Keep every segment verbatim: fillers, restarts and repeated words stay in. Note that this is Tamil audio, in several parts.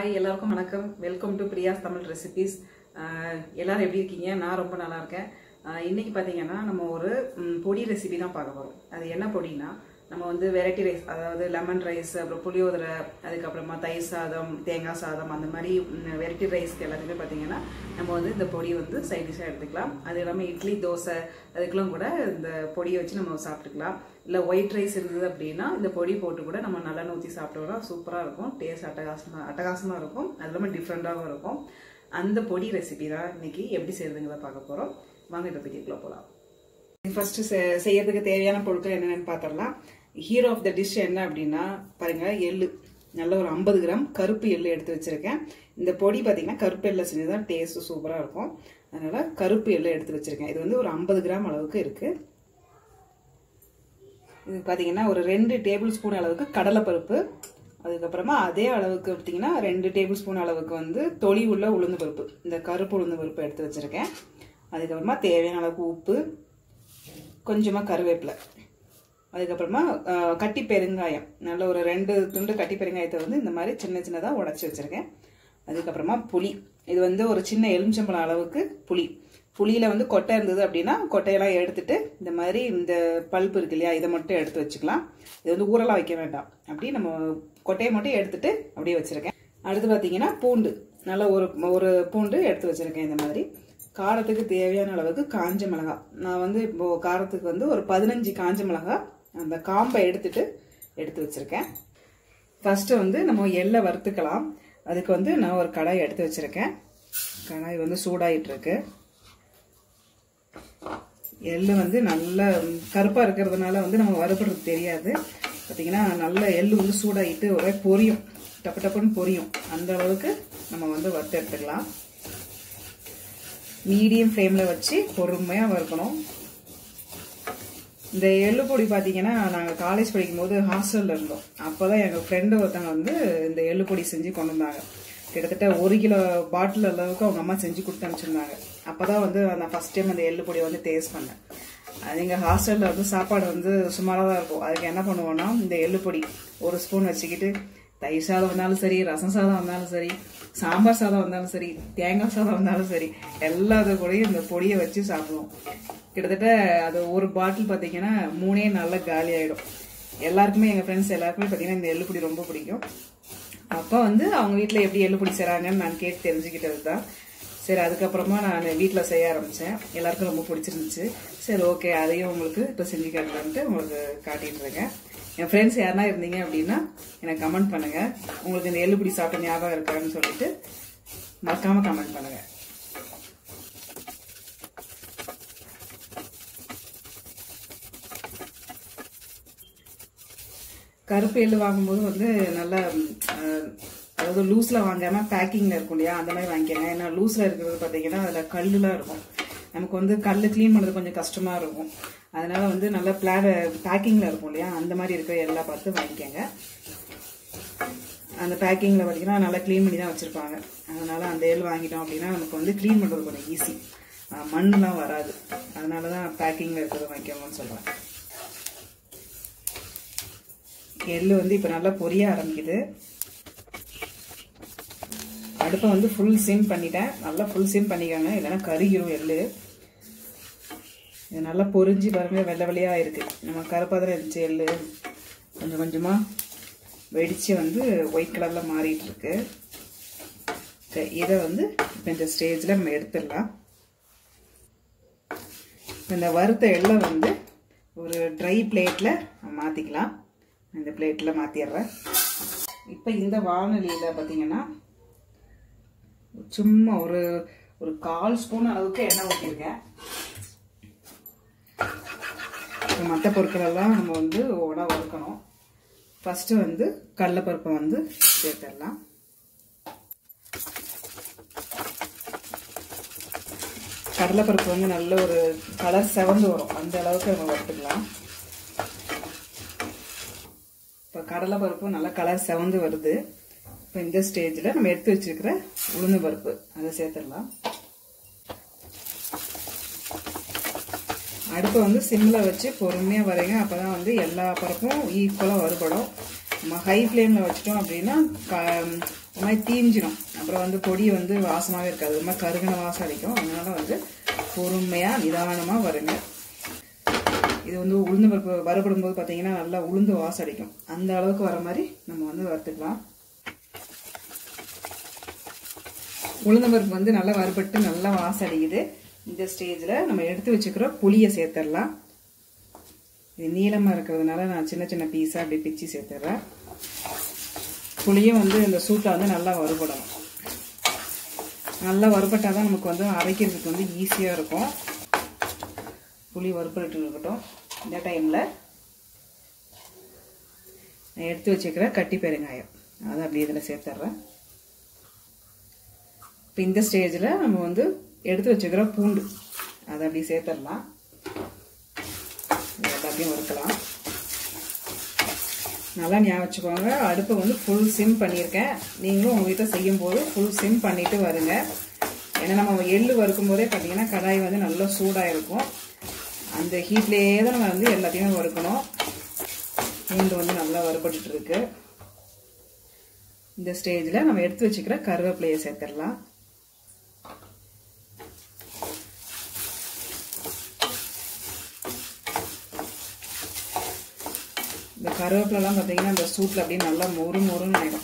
ஹாய் எல்லாருக்கும் வணக்கம். Welcome to Priya's Tamil recipes. எல்லாரும் எப்படி இருக்கீங்க? நான் ரொம்ப நல்லா இருக்கேன். இன்னைக்கு பார்த்தீங்கன்னா நம்ம ஒரு பொடி ரெசிபி தான் பார்க்க போகிறோம். அது என்ன பொடினா, நம்ம வந்து வெரைட்டி ரைஸ், அதாவது லெமன் ரைஸ், அப்புறம் புளியோதரை, அதுக்கப்புறமா தயிர் சாதம், தேங்காய் சாதம், அந்த மாதிரி வெரைட்டி ரைஸ்க்கு எல்லாத்துக்குமே பார்த்தீங்கன்னா நம்ம வந்து இந்த பொடி வந்து சைட் டிஷ்ஷாக எடுத்துக்கலாம். அது இல்லாமல் இட்லி, தோசை அதுக்கெல்லாம் கூட இந்த பொடியை வச்சு நம்ம சாப்பிட்டுக்கலாம். இல்லை ஒயிட் ரைஸ் இருந்தது அப்படின்னா இந்த பொடி போட்டு கூட நம்ம நல்லெண்ணெய் ஊற்றி சாப்பிட்டோம்னா சூப்பராக இருக்கும். டேஸ்ட் அட்டகாசமாக அட்டகாசமாக இருக்கும். அது இல்லாமல் டிஃப்ரெண்ட்டாகவும் இருக்கும். அந்த பொடி ரெசிபி தான் இன்னைக்கு எப்படி செய்யறதுங்கிறத பார்க்க போகிறோம். வாங்க இதை வீடியோக்குள்ள போகலாம். ஃபர்ஸ்ட் செய்யறதுக்கு தேவையான பொருட்கள் என்னென்னு பார்த்துடலாம். ஹீரோ ஆஃப் த டிஷ் என்ன அப்படின்னா பாருங்க, எள்ளு நல்ல ஒரு ஐம்பது கிராம் கருப்பு எள்ளு எடுத்து வச்சிருக்கேன். இந்த பொடி பார்த்தீங்கன்னா கருப்பு எள்ளு செஞ்சுதான் டேஸ்ட் சூப்பராக இருக்கும். அதனால கருப்பு எள்ளு எடுத்து வச்சிருக்கேன். இது வந்து ஒரு ஐம்பது கிராம் அளவுக்கு இருக்கு. இது பார்த்தீங்கன்னா ஒரு ரெண்டு டேபிள் ஸ்பூன் அளவுக்கு கடலைப்பருப்பு, அதுக்கப்புறமா அதே அளவுக்கு பார்த்தீங்கன்னா ரெண்டு டேபிள் ஸ்பூன் அளவுக்கு வந்து தொளி உள்ள உளுந்து பருப்பு, இந்த கருப்பு உளுந்து பருப்பு எடுத்து வச்சிருக்கேன். அதுக்கப்புறமா தேவையான அளவுக்கு உப்பு, கொஞ்சமாக கருவேப்பிலை, அதுக்கப்புறமா கட்டி பெருங்காயம், நல்ல ஒரு ரெண்டு துண்டு கட்டி பெருங்காயத்தை வந்து இந்த மாதிரி சின்ன சின்னதாக உடச்சி வச்சிருக்கேன். அதுக்கப்புறமா புளி, இது வந்து ஒரு சின்ன எலுமிச்சம்பழம் அளவுக்கு புளி. புளியில் வந்து கொட்டை இருந்தது அப்படின்னா கொட்டையெல்லாம் எடுத்துட்டு இந்த மாதிரி இந்த பல்ப்பு இருக்கு இல்லையா, இதை மட்டும் எடுத்து வச்சுக்கலாம். இது வந்து ஊரெல்லாம் வைக்க வேண்டாம். அப்படி நம்ம கொட்டையை மட்டும் எடுத்துட்டு அப்படியே வச்சிருக்கேன். அடுத்து பார்த்தீங்கன்னா பூண்டு, நல்ல ஒரு ஒரு பூண்டு எடுத்து வச்சிருக்கேன். இந்த மாதிரி காரத்துக்கு தேவையான அளவுக்கு காஞ்ச மிளகாய், நான் வந்து இப்போ காரத்துக்கு வந்து ஒரு பதினஞ்சு காஞ்ச மிளகாய் அந்த காம்பை எடுத்துட்டு எடுத்து வச்சிருக்கேன். ஃபர்ஸ்ட் வந்து நம்ம எள்ளை வறுத்துக்கலாம். அதுக்கு வந்து நான் ஒரு கடாய் எடுத்து வச்சிருக்கேன். கடாய் வந்து சூடாயிட்டு இருக்கு. எள்ளு வந்து நல்ல கருப்பா இருக்கிறதுனால வந்து நம்ம வறுபடுறது தெரியாது. பார்த்தீங்கன்னா நல்ல எள்ளு வந்து சூடாயிட்டு ஒரே பொரியும், டப்பு டப்புன்னு பொரியும். அந்த அளவுக்கு நம்ம வந்து வறுத்து எடுத்துக்கலாம். மீடியம் ஃப்ளேம்ல வச்சு பொறுமையா வறுக்கணும். இந்த எள்ளு பொடி பார்த்தீங்கன்னா நாங்கள் காலேஜ் படிக்கும் போது ஹாஸ்டல்ல இருந்தோம். அப்போதான் எங்கள் ஃப்ரெண்டு ஒருத்தவங்க வந்து இந்த எள்ளு பொடி செஞ்சு கொண்டு வந்தாங்க. கிட்டத்தட்ட ஒரு கிலோ பாட்டில் அளவுக்கு அவங்க அம்மா செஞ்சு கொடுத்து அனுப்பிச்சிருந்தாங்க. அப்போதான் வந்து நான் ஃபர்ஸ்ட் டைம் அந்த எள்ளு பொடியை வந்து டேஸ்ட் பண்ணேன். அது எங்கள் ஹாஸ்டலில் வந்து சாப்பாடு வந்து சுமாராக தான் இருக்கும். அதுக்கு என்ன பண்ணுவோம்னா இந்த எள்ளு பொடி ஒரு ஸ்பூன் வச்சுக்கிட்டு தயிர் சாதம் வந்தாலும் சரி, ரசம் சாதம் வந்தாலும் சரி, சாம்பார் சாதம் வந்தாலும் சரி, தேங்காய் சாதம் வந்தாலும் சரி, எல்லாத்த கூடயும் இந்த பொடியை வச்சு சாப்பிடுவோம். கிட்டத்தட்ட அது ஒரு பாட்டில் பார்த்தீங்கன்னா மூணே நாளில் காலி ஆகிடும். எல்லாருக்குமே, எங்கள் ஃப்ரெண்ட்ஸ் எல்லாருக்குமே பார்த்தீங்கன்னா இந்த எள்ளு பொடி ரொம்ப பிடிக்கும். அப்போ வந்து அவங்க வீட்டில் எப்படி எள்ளு பொடி செய்கிறாங்கன்னு நான் கேட்டு தெரிஞ்சுக்கிட்டது தான். சரி, அதுக்கப்புறமா நான் வீட்டில் செய்ய ஆரம்பித்தேன். எல்லாருக்கும் ரொம்ப பிடிச்சிருந்துச்சு. சரி, ஓகே, அதையும் உங்களுக்கு இப்போ செஞ்சு காட்டலான்ட்டு உங்களுக்கு காட்டிட்டு இருக்கேன். என் ஃப்ரெண்ட்ஸ் யாருனா இருந்தீங்க அப்படின்னா எனக்கு கமெண்ட் பண்ணுங்க. உங்களுக்கு இந்த எள்ளுப்பொடி சாப்பிட்ட ஞாபகம் இருக்கான்னு சொல்லிட்டு மறக்காம கமெண்ட் பண்ணுங்க. கருப்பு எள்ளு வாங்கும்போது வந்து நல்லா, அதாவது லூஸ்ல வாங்காம பேக்கிங்ல இருக்கும் இல்லையா, அந்த மாதிரி வாங்கிக்கோங்க. ஏன்னா லூஸ்ல இருக்கிறது பார்த்தீங்கன்னா அதுல கல்லுலாம் இருக்கும். நமக்கு வந்து கல் கிளீன் பண்ணுறது கொஞ்சம் கஷ்டமா இருக்கும். அதனால வந்து நல்லா பிளான் பேக்கிங்ல இருக்கும் இல்லையா, அந்த மாதிரி இருக்கிற எல்லாம் பார்த்து வாங்கிக்கோங்க. அந்த பேக்கிங்ல பார்த்தீங்கன்னா நல்லா கிளீன் பண்ணி தான் வச்சிருப்பாங்க. அதனால அந்த எள் வாங்கிட்டோம் அப்படின்னா நமக்கு வந்து கிளீன் பண்றது கொஞ்சம் ஈஸி, மண்ணுலாம் வராது. அதனாலதான் பேக்கிங்ல இருக்கிறத வாங்கிக்கோங்கன்னு சொல்றேன். எள்ளு வந்து இப்ப நல்லா பொரிய ஆரம்பிக்குது. அடுப்பை வந்து ஃபுல் சிம் பண்ணிட்டேன். நல்லா ஃபுல் சிம் பண்ணிக்கோங்க, இல்லைன்னா கருகிரும் எள்ளு. இது நல்லா பொரிஞ்சு பாருங்க, வெள்ளை வெள்ளையா இருக்கு. நம்ம கருப்பாதான் இருந்துச்சு எள்ளு, கொஞ்சம் கொஞ்சமா வெடிச்சு வந்து ஒயிட் கலர்ல மாறிட்டு இருக்கு. இதை வந்து இப்போ இந்த ஸ்டேஜ்ல நம்ம எடுத்துடலாம். இந்த வறுத்த எள்ளை வந்து ஒரு ட்ரை பிளேட்ல மாத்திக்கலாம். இந்த பிளேட்ல மாத்திடுறேன். இப்போ இந்த வானொலியில பார்த்தீங்கன்னா சும்மா ஒரு ஒரு கால் ஸ்பூன் அளவுக்கு எண்ணெய் ஊற்றிருக்கேன். மற்ற பொருட்கள் எல்லாம் நம்ம வந்து ஒன்றா வறுக்கணும். ஃபர்ஸ்ட் வந்து கடலைப்பருப்பை வந்து சேர்த்துடலாம். கடலைப்பருப்பு வந்து நல்ல ஒரு கலர் செவந்து வரும், அந்த அளவுக்கு நம்ம வறுத்துக்கலாம். இப்போ கடலைப்பருப்பு நல்லா கலர் செவந்து வருது. இப்போ இந்த ஸ்டேஜில் நம்ம எடுத்து வச்சிருக்கிற உளுந்து பருப்பு அதை சேர்த்துடலாம். அடுப்பை வந்து சிம்மில் வச்சு பொறுமையாக வரைங்க. அப்போ தான் வந்து எல்லா பருப்பும் ஈக்குவலாக வறுபடும். நம்ம ஹை ஃப்ளேமில் வச்சிட்டோம் அப்படின்னா இந்த மாதிரி தீஞ்சிடும். அப்புறம் வந்து பொடி வந்து வாசமாகவே இருக்காது, ஒரு மாதிரி கருகின வாசம் அடிக்கும். அதனால வந்து பொறுமையாக நிதானமாக வருங்க. இது வந்து உளுந்து பருப்பு வறுபடும் போது பார்த்தீங்கன்னா நல்லா உளுந்து வாசம் அடிக்கும். அந்த அளவுக்கு வர மாதிரி நம்ம வந்து வறுத்துக்கலாம். உளுந்து பருப்பு வந்து நல்லா வறுபட்டு நல்லா வாசம் அடிக்குது. இந்த ஸ்டேஜில் நம்ம எடுத்து வச்சுக்கிற புளியை சேர்த்துடலாம். இது நீளமாக இருக்கிறதுனால நான் சின்ன சின்ன பீஸாக அப்படி பிச்சு சேர்த்துடுறேன். புளியும் வந்து இந்த சூட்டில் வந்து நல்லா வறுபடணும். நல்லா வறுபட்டால் தான் நமக்கு வந்து அரைக்கிறதுக்கு வந்து ஈஸியாக இருக்கும். புளி வறுபட்டு இருக்கட்டும். இந்த டைமில் நான் எடுத்து வச்சுக்கிற கட்டி பெருங்காயம் அதை அப்படியே இதில் சேர்த்துட்றேன். இப்போ இந்த ஸ்டேஜில் நம்ம வந்து எடுத்து வச்சுக்கிற பூண்டு அதை அப்படியே சேர்த்துடலாம். எல்லாத்தையும் வறுக்கலாம். நல்லா ஞாபகம் வச்சுக்கோங்க, அடுப்பை வந்து ஃபுல் சிம் பண்ணியிருக்கேன். நீங்களும் உங்கள் வீட்டில் செய்யும் போது ஃபுல் சிம் பண்ணிட்டு வருங்க. ஏன்னா நம்ம எள்ளு வறுக்கும் போதே பார்த்தீங்கன்னா கடாய் வந்து நல்லா சூடாக இருக்கும். அந்த ஹீட்லேயே தான் நம்ம வந்து எல்லாத்தையுமே வறுக்கணும். பூண்டு வந்து நல்லா வறுபட்டு இருக்கு. இந்த ஸ்டேஜில் நம்ம எடுத்து வச்சுக்கிற கருவேப்பிலையை சேர்த்துடலாம். இந்த கருவேப்பிலெல்லாம் பார்த்தீங்கன்னா இந்த சூட்டில் அப்படியே நல்லா மொறு மொறுன்னு ஆகிடும்.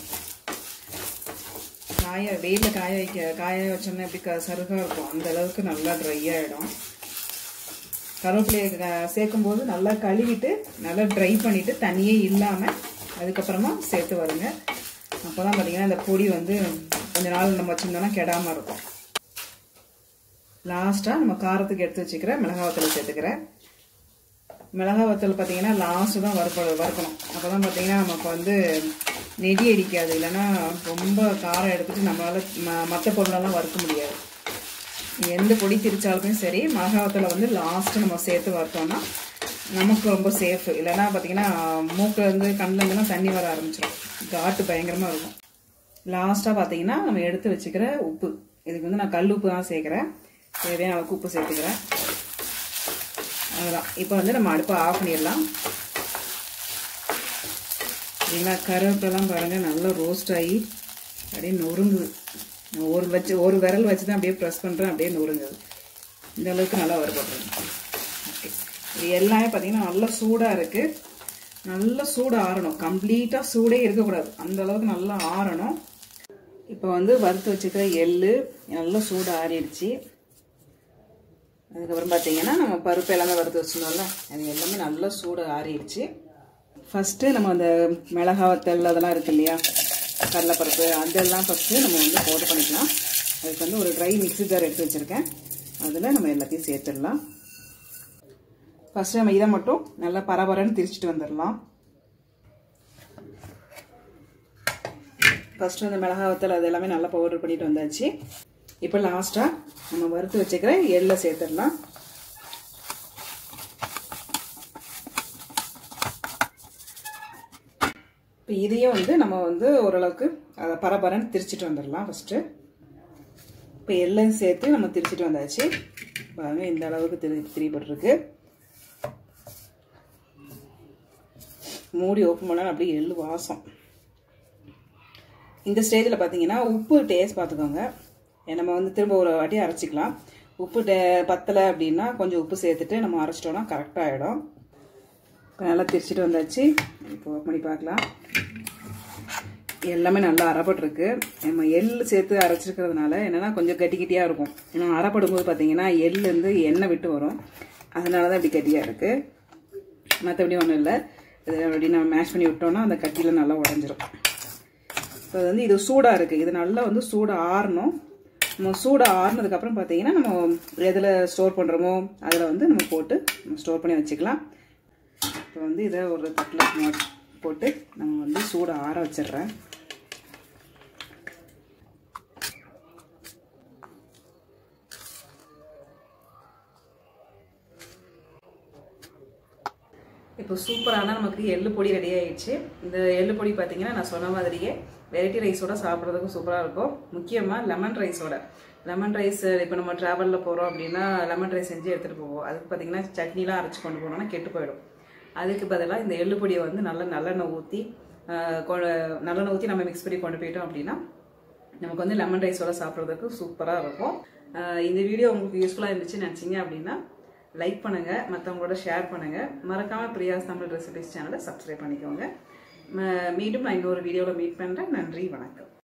காய வெயிலில் காய வைக்க காய வச்சோம்னா எப்படி க சருகாக இருக்கும், அந்த அளவுக்கு நல்லா ட்ரை ஆகிடும். கருவேப்பிலையை சேர்க்கும் போது நல்லா கழுவிட்டு நல்லா ட்ரை பண்ணிவிட்டு தண்ணியே இல்லாமல் அதுக்கப்புறமா சேர்த்து வருங்க. அப்போ தான் பார்த்தீங்கன்னா இந்த பொடி வந்து கொஞ்ச நாள் நம்ம வச்சுருந்தோம்னா கெடாமல் இருக்கும். லாஸ்ட்டாக நம்ம காரத்துக்கு எடுத்து வச்சுக்கிற மிளகாய் வத்தலை சேர்த்துக்கிறேன். மிளகாய் வத்தல் பார்த்தீங்கன்னா லாஸ்ட்டு தான் வறுப்ப வறுக்கணும். அப்போ தான் பார்த்தீங்கன்னா நமக்கு வந்து நெடி அடிக்காது. இல்லைன்னா ரொம்ப காரம் எடுத்துகிட்டு நம்மளால் ம மற்ற பொருளெல்லாம் வறுக்க முடியாது. எந்த பொடி திரிச்சாலுமே சரி மிளகாய் வத்தலை வந்து லாஸ்ட்டு நம்ம சேர்த்து வறுத்தோம்னா நமக்கு ரொம்ப சேஃபு. இல்லைன்னா பார்த்தீங்கன்னா மூக்கிலேருந்து கண்ணிலேருந்துலாம் தண்ணி வர ஆரம்பிச்சிடும், காட்டு பயங்கரமாக இருக்கும். லாஸ்ட்டாக பார்த்தீங்கன்னா நம்ம எடுத்து வச்சுக்கிற உப்பு, இதுக்கு வந்து நான் கல் உப்பு தான் சேர்க்குறேன். தேவையான அளவுக்கு உப்பு சேர்த்துக்கிறேன். அதுதான். இப்போ வந்து நம்ம அடுப்பை ஆஃப் பண்ணிடலாம். சரிங்களா? கருவேப்பிலாம் பாருங்கள் நல்லா ரோஸ்ட் ஆகி அப்படியே நொறுங்குது. ஒரு வச்சு ஒரு விரல் வச்சு தான் அப்படியே ப்ரெஸ் பண்ணுறேன், அப்படியே நொறுங்குது. இந்த அளவுக்கு நல்லா வறுபடுறேன். ஓகே, இது எல்லாமே பார்த்தீங்கன்னா நல்லா சூடாக இருக்குது. நல்லா சூடு ஆறணும். கம்ப்ளீட்டாக சூடே இருக்கக்கூடாது, அந்த அளவுக்கு நல்லா ஆறணும். இப்போ வந்து வறுத்து வச்சுக்கிற எள்ளு நல்லா சூடு ஆறிடுச்சு. அதுக்கப்புறம் பார்த்தீங்கன்னா நம்ம பருப்பு எல்லாமே வறுத்து வச்சுருந்தோம்ல, அது எல்லாமே நல்லா சூடு ஆறிடுச்சு. ஃபஸ்ட்டு நம்ம அந்த மிளகாய் வத்தல் அதெல்லாம் இருக்குது இல்லையா, கடலைப்பருப்பு அதெல்லாம் ஃபஸ்ட்டு நம்ம வந்து பவுடர் பண்ணிக்கலாம். அதுக்கு வந்து ஒரு ட்ரை மிக்ஸி ஜார் எடுத்து வச்சுருக்கேன். அதில் நம்ம எல்லாத்தையும் சேர்த்துடலாம். ஃபஸ்ட்டு நம்ம இதை மட்டும் நல்லா பரபரன்னு திரிச்சிட்டு வந்துடலாம். ஃபஸ்ட்டு அந்த மிளகாய் வத்தல் அது எல்லாமே நல்லா பவுடர் பண்ணிட்டு வந்தாச்சு. இப்போ லாஸ்ட்டாக நம்ம வறுத்து வச்சுக்கிற எள்ளை சேர்த்துடலாம். இப்போ இதையும் வந்து நம்ம வந்து ஓரளவுக்கு அதை பரபரன்னு திரிச்சிட்டு வந்துடலாம். ஃபஸ்ட்டு இப்போ எள்ளையும் சேர்த்து நம்ம திரிச்சிட்டு வந்தாச்சு. பாருங்க இந்த அளவுக்கு திரி திரிபட்டுருக்கு. மூடி ஓப்பன் பண்ணாலும் அப்படியே எள்ளு வாசம். இந்த ஸ்டேஜில் பார்த்தீங்கன்னா உப்பு டேஸ்ட் பார்த்துக்கோங்க. நம்ம வந்து திரும்ப ஒரு வாட்டி அரைச்சிக்கலாம். உப்பு டே பத்தலை அப்படின்னா கொஞ்சம் உப்பு சேர்த்துட்டு நம்ம அரைச்சிட்டோம்னா கரெக்டாக ஆகிடும். இப்போ நல்லா திரிச்சிட்டு வந்தாச்சு. இப்போ ஓப்பன் பண்ணி பார்க்கலாம். எல்லாமே நல்லா அரைப்பட்டுருக்கு. நம்ம எள் சேர்த்து அரைச்சிருக்கிறதுனால என்னென்னா கொஞ்சம் கட்டி கட்டியாக இருக்கும். ஏன்னா அரைப்படும் போது பார்த்தீங்கன்னா எள் வந்து எண்ணெய் விட்டு வரும், அதனால தான் இப்படி கட்டியாக இருக்குது. மற்றபடி ஒன்றும் இல்லை. இது அப்படி நம்ம மேஷ் பண்ணி விட்டோம்னா அந்த கட்டியில் நல்லா உடஞ்சிரும். இப்போ வந்து இது சூடாக இருக்குது. இது நல்லா வந்து சூடாக ஆறணும். நம்ம சூடாக ஆறுனதுக்கப்புறம் பார்த்தீங்கன்னா நம்ம எதில் ஸ்டோர் பண்ணுறோமோ அதில் வந்து நம்ம போட்டு நம்ம ஸ்டோர் பண்ணி வச்சுக்கலாம். இப்போ வந்து இதை ஒரு தட்டில் போட்டு நம்ம வந்து சூடாக ஆற வச்சிடுறேன். இப்போ சூப்பரான நமக்கு எள்ளு பொடி ரெடி ஆயிடுச்சு. இந்த எள்ளு பொடி பார்த்தீங்கன்னா நான் சொன்ன மாதிரியே வெரைட்டி ரைஸோட சாப்பிட்றதுக்கும் சூப்பராக இருக்கும். முக்கியமாக லெமன் ரைஸோட. லெமன் ரைஸ் இப்போ நம்ம ட்ராவலில் போகிறோம் அப்படின்னா லெமன் ரைஸ் செஞ்சு எடுத்துகிட்டு போவோம். அதுக்கு பார்த்தீங்கன்னா சட்னிலாம் அரைச்சி கொண்டு போனோம்னா கெட்டு போயிடும். அதுக்கு பதிலாக இந்த எள்ளு பொடியை வந்து நல்லா நல்லெண்ணெய் ஊற்றி நல்லெண்ணெய் ஊற்றி நம்ம மிக்ஸ் பண்ணி கொண்டு போயிட்டோம் அப்படின்னா நமக்கு வந்து லெமன் ரைஸோட சாப்பிட்றதுக்கு சூப்பராக இருக்கும். இந்த வீடியோ உங்களுக்கு யூஸ்ஃபுல்லாக இருந்துச்சுன்னு நினச்சிங்க அப்படின்னா லைக் பண்ணுங்கள், மற்றவங்களோட ஷேர் பண்ணுங்கள். மறக்காமல் பிரியாஸ் தமிழ் ரெசிபிஸ் சேனலை சப்ஸ்கிரைப் பண்ணிக்கோங்க. மீண்டும் நான் இன்னொரு வீடியோவில் மீட் பண்ணுறேன். நன்றி, வணக்கம்.